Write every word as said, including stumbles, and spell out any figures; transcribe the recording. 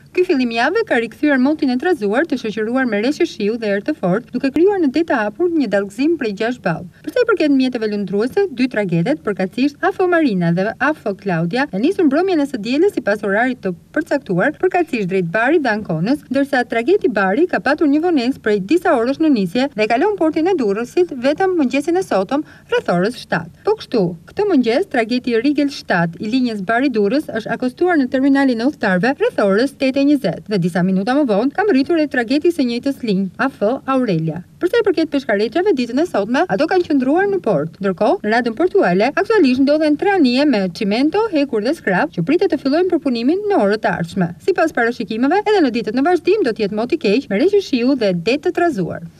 Ky fillim jave ka rikthyer motin e trazuar të shoqëruar me reshje shiu dhe erë të fortë, duke krijuar në det të hapur një dallgëzim prej gjashtë ballë. Për sa i përket mjeteve lundruese, dy tragetet, përkatësisht Afo Marina dhe Afo Claudia, janë nisur mbrëmjen e së dielës sipas orarit të përcaktuar, përkatësisht drejt Barit dhe Ankonës, ndërsa trageti Bari ka patur një vonesë prej disa orësh në nisje dhe kalon portin e Durrësit vetëm mëngjesin e sotëm rreth orës shtatë. Po kështu, këtë mëngjes trageti Rigel shtatë i linjës Bari Durrës është akostuar në terminalin e udhëtarëve rreth orës tetë e njëzet dhe disa minuta më vonë kam rritur e trageti së njëjtës linjë, A F Aurelia. Për sa i përket peshkareqeve, ditën e sotme ato kanë qëndruar në port. Ndërkohë, në radhën portuale aktualisht ndodhen tre anije me çimento, hekur dhe skrap që pritet të fillojnë përpunimin në orët e ardhshme. Sipas parashikimeve, edhe në ditët në vazhdim do të jetë mot i keq me reshje shiu dhe det të trazuar.